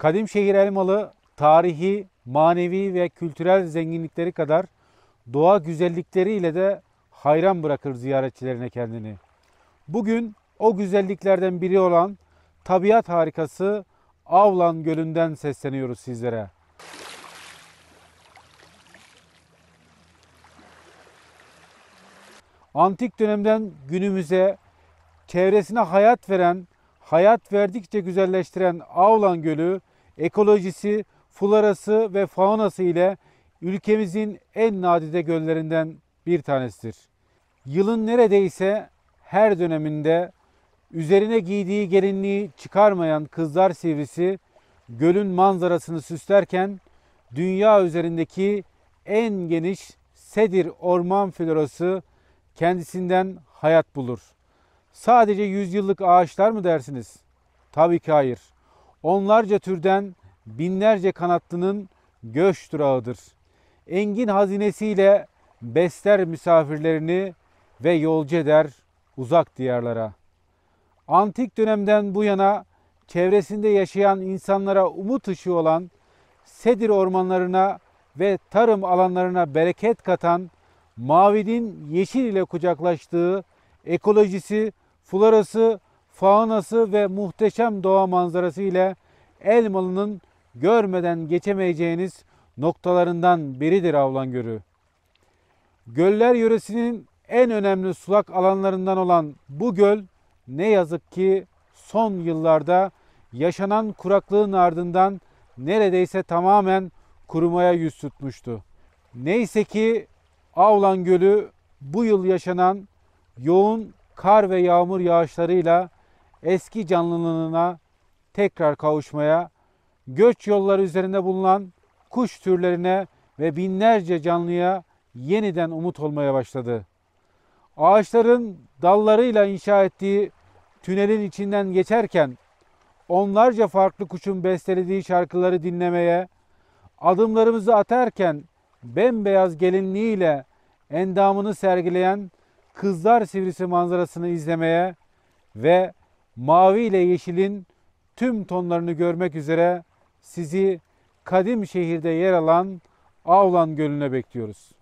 Kadimşehir Elmalı tarihi, manevi ve kültürel zenginlikleri kadar doğa güzellikleriyle de hayran bırakır ziyaretçilerine kendini. Bugün o güzelliklerden biri olan tabiat harikası Avlan Gölü'nden sesleniyoruz sizlere. Antik dönemden günümüze çevresine hayat veren, hayat verdikçe güzelleştiren Avlan Gölü, ekolojisi, florası ve faunası ile ülkemizin en nadide göllerinden bir tanesidir. Yılın neredeyse her döneminde üzerine giydiği gelinliği çıkarmayan kızlar sivrisi gölün manzarasını süslerken dünya üzerindeki en geniş sedir orman florası kendisinden hayat bulur. Sadece yüzyıllık ağaçlar mı dersiniz? Tabii ki hayır. Onlarca türden binlerce kanatlının göç durağıdır. Engin hazinesiyle besler misafirlerini ve yolcu eder uzak diyarlara. Antik dönemden bu yana çevresinde yaşayan insanlara umut ışığı olan sedir ormanlarına ve tarım alanlarına bereket katan, mavinin yeşil ile kucaklaştığı ekolojisi, florası, faunası ve muhteşem doğa manzarası ile Elmalı'nın görmeden geçemeyeceğiniz noktalarından biridir Avlan Gölü. Göller yöresinin en önemli sulak alanlarından olan bu göl ne yazık ki son yıllarda yaşanan kuraklığın ardından neredeyse tamamen kurumaya yüz tutmuştu. Neyse ki Avlan Gölü bu yıl yaşanan yoğun kar ve yağmur yağışlarıyla eski canlılığına tekrar kavuşmaya, göç yolları üzerinde bulunan kuş türlerine ve binlerce canlıya yeniden umut olmaya başladı. Ağaçların dallarıyla inşa ettiği tünelin içinden geçerken onlarca farklı kuşun bestelediği şarkıları dinlemeye, adımlarımızı atarken bembeyaz gelinliğiyle endamını sergileyen kızlar sivrisi manzarasını izlemeye ve mavi ile yeşilin tüm tonlarını görmek üzere sizi kadim şehirde yer alan Avlan Gölü'ne bekliyoruz.